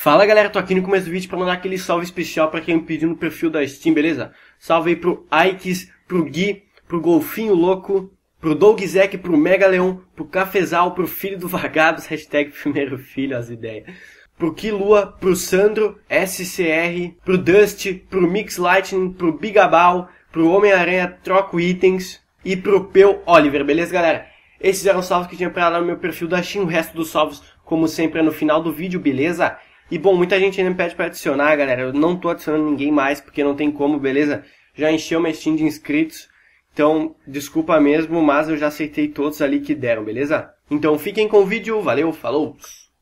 Fala galera, tô aqui no começo do vídeo pra mandar aquele salve especial pra quem me pediu no perfil da Steam, beleza? Salve aí pro Aikes, pro Gui, pro Golfinho Louco, pro Doug Zek, pro Mega Leão, pro Cafezal, pro Filho do Vagados, hashtag primeiro filho, as ideias. Pro Kilua, pro Sandro, SCR, pro Dust, pro Mix Lightning, pro Bigabal, pro Homem-Aranha Troco Itens e pro Peu Oliver, beleza galera? Esses eram os salvos que tinha pra lá no meu perfil da Steam, o resto dos salvos, como sempre, é no final do vídeo, beleza? E bom, muita gente ainda me pede pra adicionar, galera. Eu não tô adicionando ninguém mais, porque não tem como, beleza? Já encheu minha Steam de inscritos. Então, desculpa mesmo, mas eu já aceitei todos ali que deram, beleza? Então fiquem com o vídeo, valeu, falou!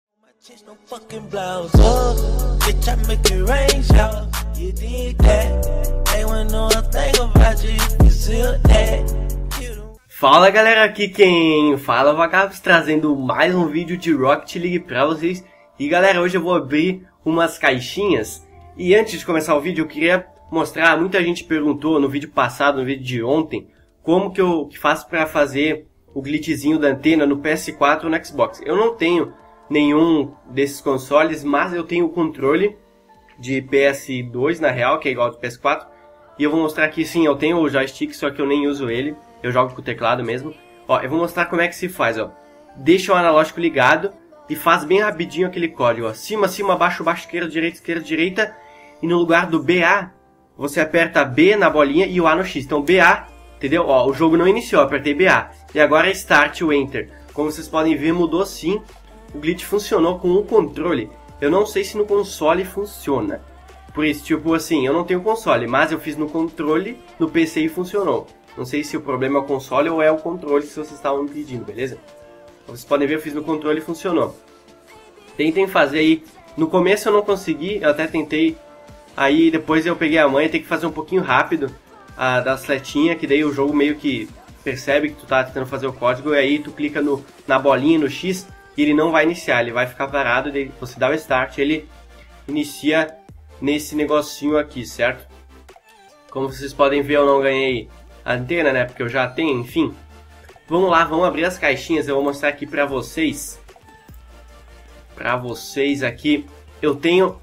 Fala galera, aqui quem fala Vagabos, trazendo mais um vídeo de Rocket League pra vocês. E galera, hoje eu vou abrir umas caixinhas. E antes de começar o vídeo eu queria mostrar, muita gente perguntou no vídeo passado, no vídeo de ontem, como que eu faço pra fazer o glitchzinho da antena no PS4 ou no Xbox. Eu não tenho nenhum desses consoles, mas eu tenho o controle de PS2 na real, que é igual ao do PS4. E eu vou mostrar aqui, sim, eu tenho o joystick, só que eu nem uso ele. Eu jogo com o teclado mesmo. Ó, eu vou mostrar como é que se faz, ó. Deixa o analógico ligado e faz bem rapidinho aquele código, ó. Cima, cima, baixo, baixo, esquerda, direita. E no lugar do BA, você aperta B na bolinha e o A no X. Então BA, entendeu? Ó, o jogo não iniciou, eu apertei BA. E agora é Start o Enter. Como vocês podem ver, mudou sim. O glitch funcionou com o controle. Eu não sei se no console funciona. Por isso, tipo assim, eu não tenho console, mas eu fiz no controle, no PC e funcionou. Não sei se o problema é o console ou é o controle que vocês estavam me pedindo, beleza? Vocês podem ver, eu fiz no controle e funcionou. Tentem fazer aí. No começo eu não consegui, eu até tentei. Aí depois eu peguei a manha, tem que fazer um pouquinho rápido da setinha, que daí o jogo meio que percebe que tu tá tentando fazer o código. E aí tu clica na bolinha, no X, e ele não vai iniciar, ele vai ficar parado. Daí você dá o Start, ele inicia nesse negocinho aqui, certo? Como vocês podem ver, eu não ganhei a antena, né? Porque eu já tenho, enfim. Vamos lá, vamos abrir as caixinhas. Eu vou mostrar aqui pra vocês. Pra vocês aqui. Eu tenho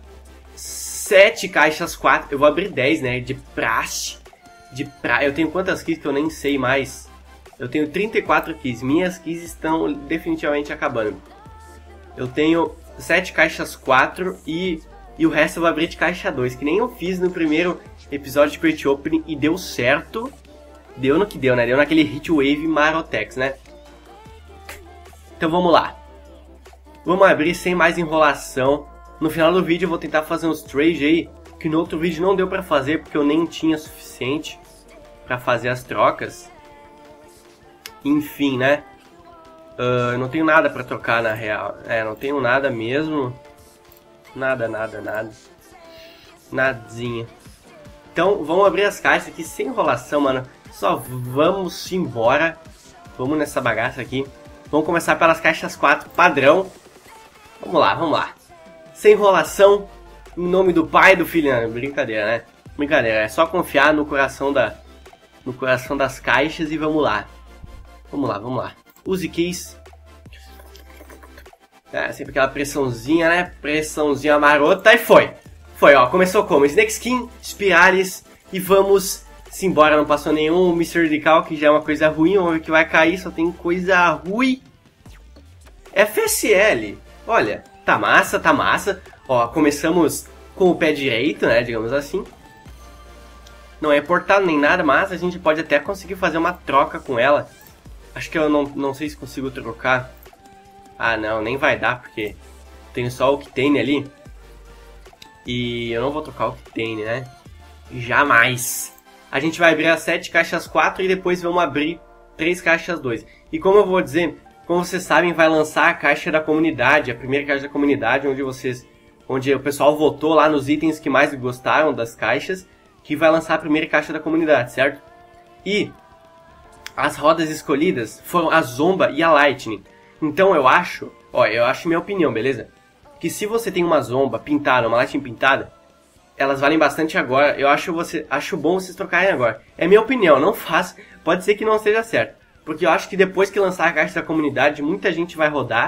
7 caixas, 4. Eu vou abrir 10, né? De praxe. Eu tenho quantas keys que eu nem sei mais. Eu tenho 34 keys. Minhas keys estão definitivamente acabando. Eu tenho 7 caixas, 4. E o resto eu vou abrir de caixa 2. Que nem eu fiz no primeiro episódio de Crate Opening. E deu certo. Deu no que deu, né? Deu naquele Heatwave Marotex, né? Então vamos lá. Vamos abrir sem mais enrolação. No final do vídeo eu vou tentar fazer uns trades aí, que no outro vídeo não deu pra fazer, porque eu nem tinha suficiente pra fazer as trocas. Enfim, né? Eu não tenho nada pra trocar na real. Não tenho nada mesmo. Nada. Nadinha. Então vamos abrir as caixas aqui sem enrolação, mano. Só vamos embora. Vamos nessa bagaça aqui. Vamos começar pelas caixas 4 padrão. Vamos lá. Sem enrolação. Em nome do pai do filho. Não, brincadeira, né? Brincadeira. É só confiar no coração das caixas e vamos lá. Vamos lá. Use keys. Sempre aquela pressãozinha, né? Pressãozinha marota e foi. Foi, ó. Começou como? Snake Skin, Spiralis e vamos embora. Não passou nenhum Mr. Decal, que já é uma coisa ruim. Vamos ver que vai cair, só tem coisa ruim. FSL. Olha, tá massa. Ó, começamos com o pé direito, né? Digamos assim. Não é portado nem nada, mas a gente pode até conseguir fazer uma troca com ela. Acho que eu não sei se consigo trocar. Ah, não, nem vai dar, porque tenho só o Octane ali. E eu não vou trocar o Octane, né? Jamais. A gente vai abrir as 7 caixas 4 e depois vamos abrir 3 caixas 2. E como eu vou dizer, como vocês sabem, vai lançar a caixa da comunidade, a primeira caixa da comunidade, onde o pessoal votou lá nos itens que mais gostaram das caixas, que vai lançar a primeira caixa da comunidade, certo? E as rodas escolhidas foram a Zomba e a Lightning. Então eu acho minha opinião, beleza? Que se você tem uma Zomba pintada, uma Lightning pintada, elas valem bastante agora. Eu acho bom vocês trocarem agora. É minha opinião, não faço. Pode ser que não seja certo. Porque eu acho que depois que lançar a caixa da comunidade, muita gente vai rodar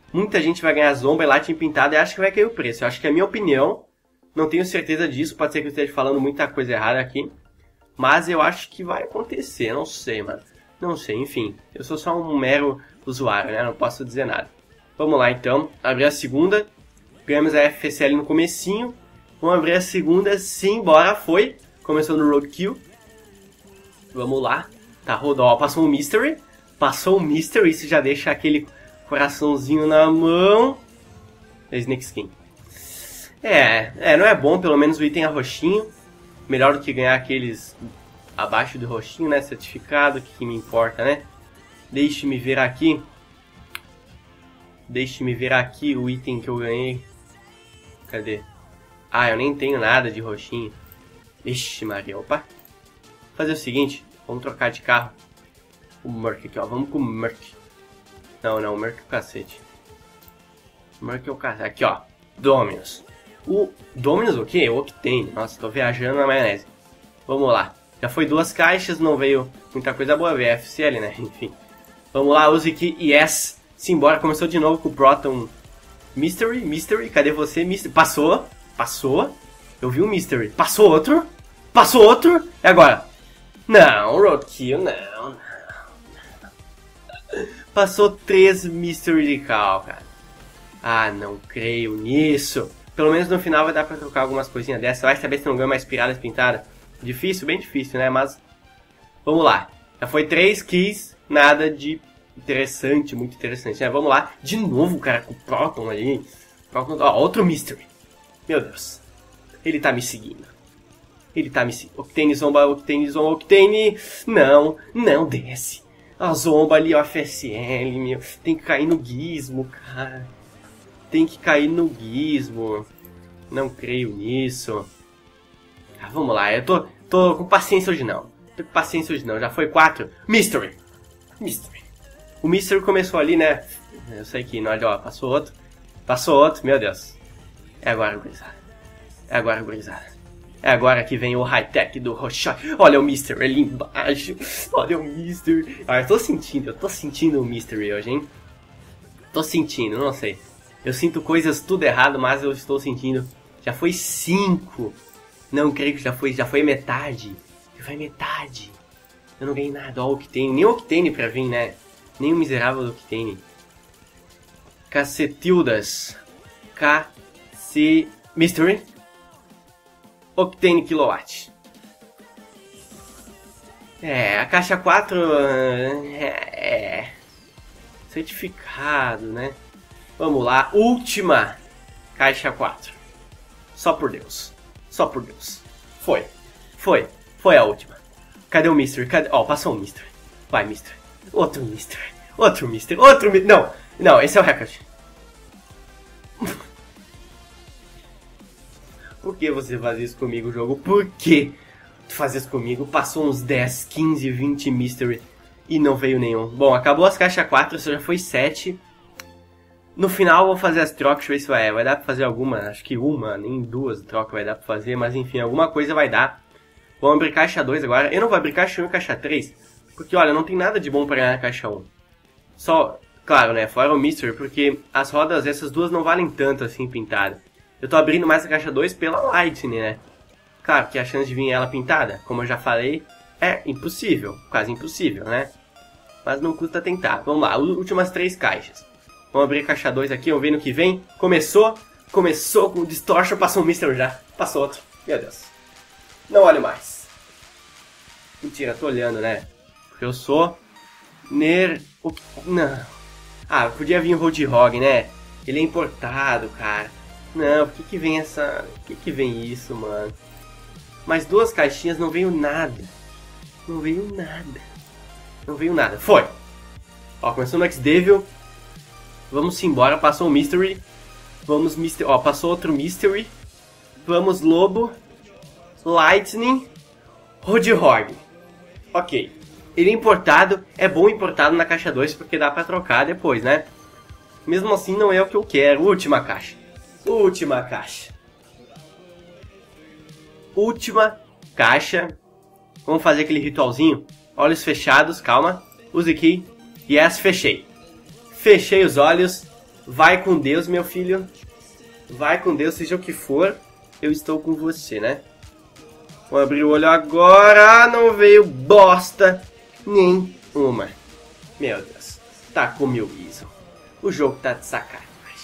Muita gente vai ganhar Zomba e Lightning pintada e acha que vai cair o preço. Eu acho que é a minha opinião. Não tenho certeza disso. Pode ser que eu esteja falando muita coisa errada aqui. Mas eu acho que vai acontecer. Não sei, mano. Não sei, enfim. Eu sou só um mero usuário, né? Não posso dizer nada. Vamos lá, então. Abrir a segunda. Ganhamos a FCL no comecinho. Vamos abrir a segunda. Sim, bora. Foi. Começou no Roadkill. Vamos lá. Tá, rodou. Ó, passou um Mystery. Passou um Mystery. Isso já deixa aquele coraçãozinho na mão. Snake Skin. Não é bom. Pelo menos o item é roxinho. Melhor do que ganhar aqueles abaixo do roxinho, né? Certificado, que me importa, né? Deixe-me ver aqui. Deixe-me ver aqui o item que eu ganhei. Cadê? Ah, eu nem tenho nada de roxinho. Ixi, Maria. Opa. Vou fazer o seguinte. Vamos trocar de carro. O Merc aqui, ó. Vamos com o Merc. Não, o Merc é o cacete. O Merc é o cacete. Aqui, ó. Dominus. O Dominus o quê? O Octane. Nossa, tô viajando na maionese. Vamos lá. Já foi 2 caixas, não veio muita coisa boa. Veio FCL, né? Enfim. Vamos lá, use aqui. Yes. Simbora. Começou de novo com o Proton. Mystery. Cadê você? Mystery. Passou. Eu vi um Mystery. Passou outro. E agora? Não, Roadkill, não. Passou 3 Mystery de cal, cara. Ah, não creio nisso. Pelo menos no final vai dar pra trocar algumas coisinhas dessas. Vai saber se não ganha mais piradas pintadas. Difícil, bem difícil, né? Mas vamos lá. Já foi 3 keys, nada de interessante, muito interessante, né? Vamos lá. De novo, cara, com o Proton ali. Proton, ó, outro Mystery. Meu Deus. Ele tá me seguindo. Octane, Zomba, Octane. Não desce. A Zomba ali, ó, FSL, meu. Tem que cair no Gizmo, cara. Não creio nisso. Ah, vamos lá, eu tô com paciência hoje não. Já foi 4. Mystery. O Mystery começou ali, né? Eu sei que não, ó, passou outro, meu Deus. É agora, gurizada. É agora que vem o high-tech do Roshot. Olha o Mystery ali embaixo. Olha o Mystery. Ah, eu tô sentindo o Mystery hoje, hein? Não sei. Eu sinto coisas tudo errado, mas eu estou sentindo. Já foi 5. Não creio que já foi metade. Eu não ganhei nada. Ó, o Octane. Nem o Octane pra vir, né? Nem o miserável do Octane. Cacetildas. Mystery. Octane Kilowatt. A caixa 4 certificado, né? Vamos lá, última caixa 4. Só por Deus. Foi a última. Cadê o Mystery? Ó, passou um Mystery. Vai, Mystery. Outro Mystery. Não, esse é o recorde. Por que você faz isso comigo, jogo? Por que tu faz isso comigo? Passou uns 10, 15, 20 Mystery e não veio nenhum. Bom, acabou as caixas 4, isso já foi 7. No final vou fazer as trocas, deixa eu ver se vai dar pra fazer alguma. Acho que uma, nem 2 trocas vai dar pra fazer, mas enfim, alguma coisa vai dar. Vamos abrir caixa 2 agora. Eu não vou abrir caixa 1 e caixa 3, porque olha, não tem nada de bom pra ganhar na caixa 1. Só, claro, né, fora o Mystery, porque as rodas, essas duas não valem tanto assim pintada. Eu tô abrindo mais a caixa 2 pela Lightning, né? Claro que a chance de vir ela pintada, como eu já falei, é impossível. Quase impossível, né? Mas não custa tentar. Vamos lá, últimas 3 caixas. Vamos abrir a caixa 2 aqui, vamos ver no que vem. Começou com o Distortion, passou um Mystery já. Passou outro. Meu Deus. Não olho mais. Mentira, tô olhando, né? Porque eu sou... Não. Ah, podia vir o Roadhog, né? Ele é importado, cara. Não, por que vem essa... Por que vem isso, mano? Mais 2 caixinhas, não veio nada. Não veio nada. Foi! Ó, começou no X-Devil. Vamos embora, passou o Mystery. Vamos Mystery... Ó, passou outro Mystery. Vamos Lobo. Lightning. Roadhog. Ok. Ele é importado. É bom importado na caixa 2 porque dá pra trocar depois, né? Mesmo assim não é o que eu quero. Última caixa. Vamos fazer aquele ritualzinho. Olhos fechados, calma. Use aqui. Yes, fechei. Fechei os olhos. Vai com Deus, meu filho. Vai com Deus, seja o que for. Eu estou com você, né? Vou abrir o olho agora. Não veio bosta nenhuma. Meu Deus. Tá com meu ISO. O jogo tá de sacanagem.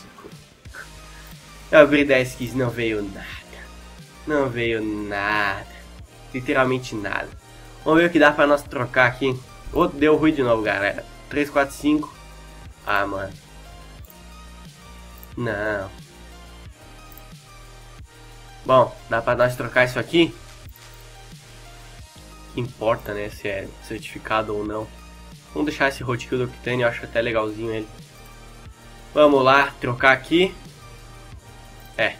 Eu abri 10 keys, não veio nada. Não veio nada. Literalmente nada. Vamos ver o que dá pra nós trocar aqui. Outro deu ruim de novo, galera. 3, 4, 5. Ah, mano. Não. Bom, dá pra nós trocar isso aqui? Importa, né, se é certificado ou não. Vamos deixar esse Roadkill do Octane, eu acho até legalzinho ele. Vamos lá, trocar aqui. É.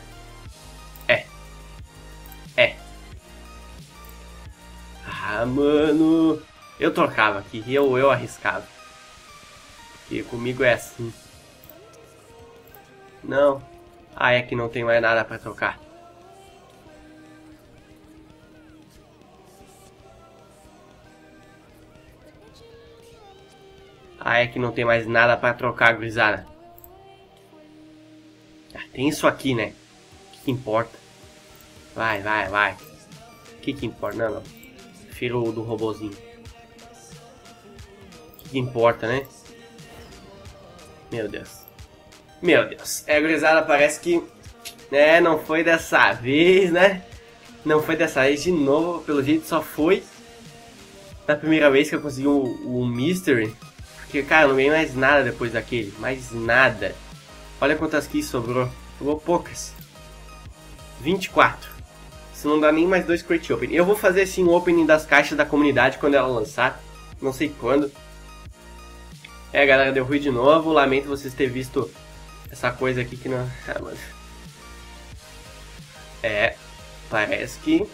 Ah, mano. Eu trocava aqui, eu arriscava. Porque comigo é assim. Não. Ah, é que não tem mais nada pra trocar. Ah, é que não tem mais nada pra trocar, gurizada. Ah, tem isso aqui, né? O que importa? Vai. O que importa? Não. Prefiro o do robozinho. O que importa, né? Meu Deus. É, gurizada, parece que... né, não foi dessa vez, né? Não foi dessa vez de novo. Pelo jeito só foi da primeira vez que eu consegui o Mystery. Porque, cara, não ganhei mais nada depois daquele. Mais nada. Olha quantas keys sobrou. Sobrou poucas. 24. Isso não dá nem mais 2 Crate Open. Eu vou fazer sim o opening das caixas da comunidade quando ela lançar. Não sei quando. É, galera, deu ruim de novo. Lamento vocês terem visto essa coisa aqui que não... ah, mano. É, parece que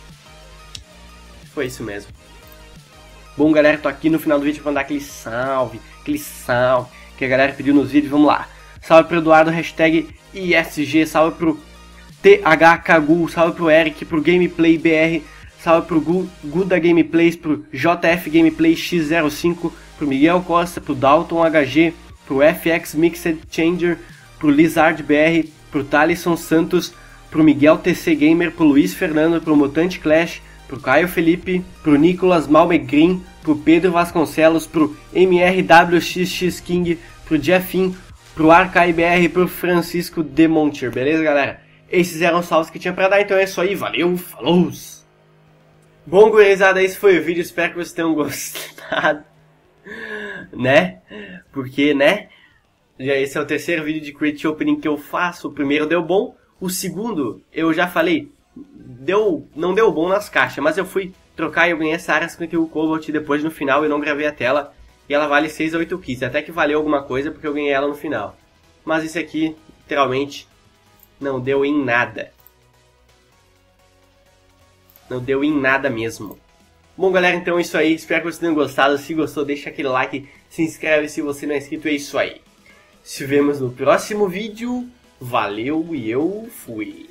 foi isso mesmo. Bom, galera, tô aqui no final do vídeo pra dar aquele salve que a galera pediu nos vídeos. Vamos lá. Salve pro Eduardo, hashtag ISG, salve pro THKGU, salve pro Eric, pro Gameplay BR, salve pro Guda Gameplays, pro JF Gameplay X05, pro Miguel Costa, pro Dalton HG, pro FX Mixed Changer, pro Lizard BR, pro Thalisson Santos, pro Miguel TC Gamer, pro Luiz Fernando, pro Mutante Clash, pro Caio Felipe, pro Nicolas Malmegrin, pro Pedro Vasconcelos, pro MRWXX King, pro Jeffin, pro ArcaiBR, pro Francisco Demontier, beleza, galera? Esses eram os salvos que tinha pra dar, então é isso aí, valeu, falou! Bom, gurizada, esse foi o vídeo, espero que vocês tenham gostado, né? Porque, né? Já esse é o terceiro vídeo de Crate Opening que eu faço, o primeiro deu bom, o segundo, eu já falei, não deu bom nas caixas, mas eu fui trocar e eu ganhei essa área 51 Cobalt depois no final eu não gravei a tela, e ela vale 6 a 8 keys, até que valeu alguma coisa porque eu ganhei ela no final. Mas esse aqui, literalmente, não deu em nada. Não deu em nada mesmo. Bom, galera, então é isso aí. Espero que vocês tenham gostado. Se gostou, deixa aquele like. Se inscreve se você não é inscrito. É isso aí. Se vemos no próximo vídeo. Valeu e eu fui.